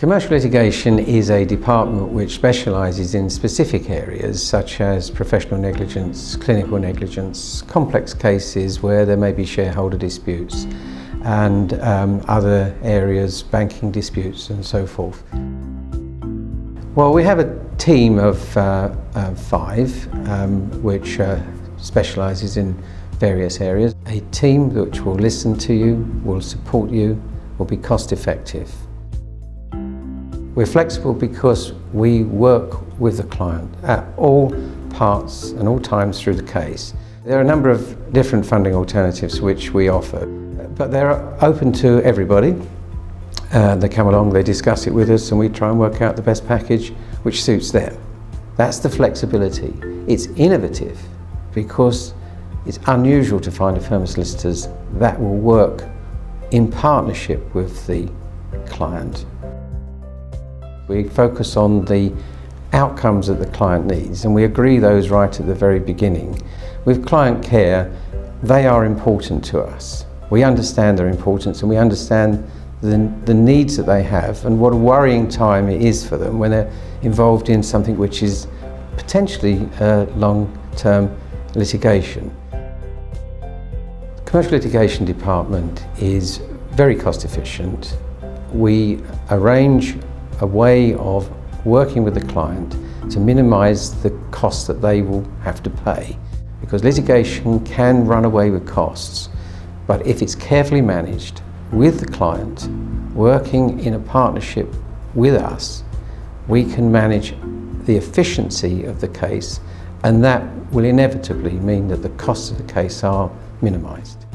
Commercial litigation is a department which specialises in specific areas such as professional negligence, clinical negligence, complex cases where there may be shareholder disputes and other areas, banking disputes and so forth. Well, we have a team of 5 which specialises in various areas. A team which will listen to you, will support you, will be cost effective. We're flexible because we work with the client at all parts and all times through the case. There are a number of different funding alternatives which we offer, but they're open to everybody. They come along, they discuss it with us, and we try and work out the best package which suits them. That's the flexibility. It's innovative because it's unusual to find a firm of solicitors that will work in partnership with the client. We focus on the outcomes that the client needs, and we agree those right at the very beginning. With client care, they are important to us. We understand their importance and we understand the needs that they have and what a worrying time it is for them when they're involved in something which is potentially long-term litigation. The Commercial Litigation Department is very cost efficient. We arrange a way of working with the client to minimise the costs that they will have to pay, because litigation can run away with costs, but if it's carefully managed with the client, working in a partnership with us, we can manage the efficiency of the case, and that will inevitably mean that the costs of the case are minimised.